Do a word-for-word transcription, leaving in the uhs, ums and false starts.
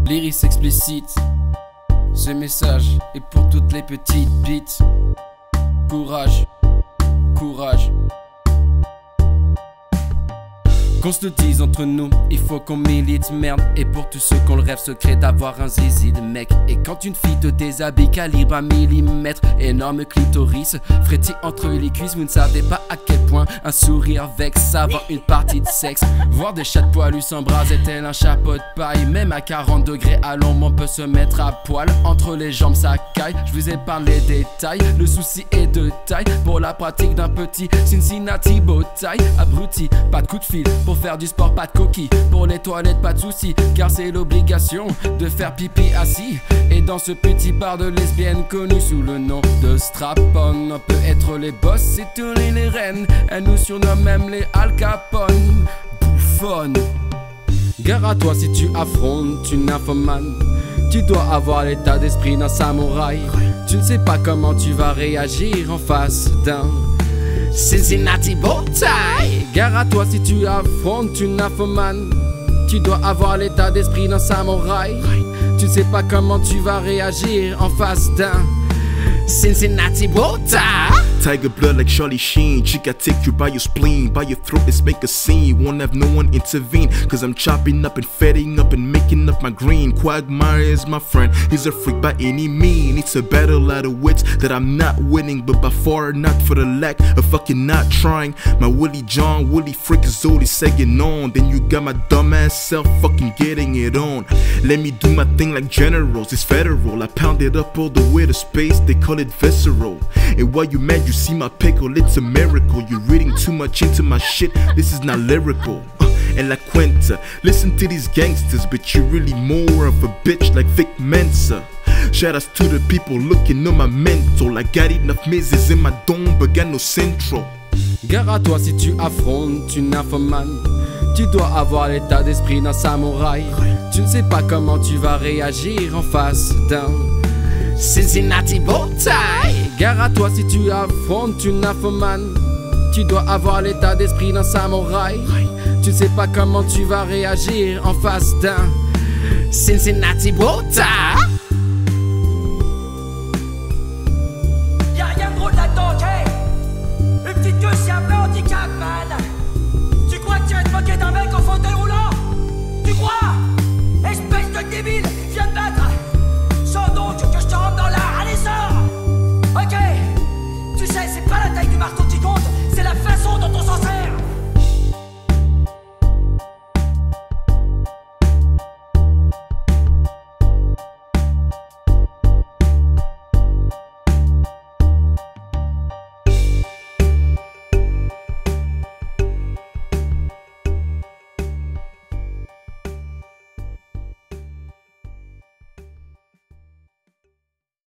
Lyrics explicite. Ce message est pour toutes les petites bites. Courage, courage. Qu'on se le dise entre nous, il faut qu'on milite, merde. Et pour tous ceux qui ont le rêve secret d'avoir un zizi de mec. Et quand une fille te déshabille calibre un millimètre, énorme clitoris, frétille entre les cuisses, vous ne savez pas à quel point un sourire vexe avant une partie de sexe. Voir des chats de poilus s'embraser tel un chapeau de paille. Même à quarante degrés à l'ombre on peut se mettre à poil. Entre les jambes ça caille, je vous épargne les détails. Le souci est de taille pour la pratique d'un petit Cincinnati beau taille. Abruti, pas de coup de fil. Pour faire du sport, pas de coquille. Pour les toilettes, pas de soucis. Car c'est l'obligation de faire pipi assis. Et dans ce petit bar de lesbiennes connu sous le nom de Strap-on, on peut être les boss et tourner les reines. Elles nous surnomment même les Al Capone. Bouffonne. Gare à toi si tu affrontes une nymphomane. Tu dois avoir l'état d'esprit d'un samouraï. Tu ne sais pas comment tu vas réagir en face d'un Cincinnati Bowtie. Gare à toi si tu affrontes une nymphomane. Tu dois avoir l'état d'esprit d'un samouraï. Tu ne sais pas comment tu vas réagir en face d'un Cincinnati Bowtie. Tiger blood like Charlie Sheen. Chick, I take you by your spleen. By your throat, let's make a scene. Won't have no one intervene. Cause I'm chopping up and fetting up and making up my green. Quagmire is my friend. He's a freak by any mean. It's a battle out of wits that I'm not winning. But by far not for the lack of fucking not trying. My Willie John, Willie freak is already saying on. Then you got my dumbass self fucking getting it on. Let me do my thing like generals. It's federal. I pound it up all the way to space. They call it visceral. And while you mad, you see my pickle, it's a miracle. You're reading too much into my shit, this is not lyrical. uh, And La Cuenta, listen to these gangsters, but you're really more of a bitch like Vic Mensa. Shoutouts to the people looking on my mental. I got enough misses in my dome, but got no central. Gare à toi si tu affrontes une nymphomane. Tu dois avoir l'état d'esprit d'un samouraï. Tu ne sais pas comment tu vas réagir en face d'un Cincinnati Bowtie. Gare à toi si tu affrontes une nymphomane. Tu dois avoir l'état d'esprit d'un samouraï. Tu ne sais pas comment tu vas réagir en face d'un Cincinnati Bowtie. Y'a rien de drôle là-dedans, ok? Une petite queue, c'est un peu handicap, man. Tu crois que tu vas te moquer d'un mec en fauteuil roulant? Tu crois?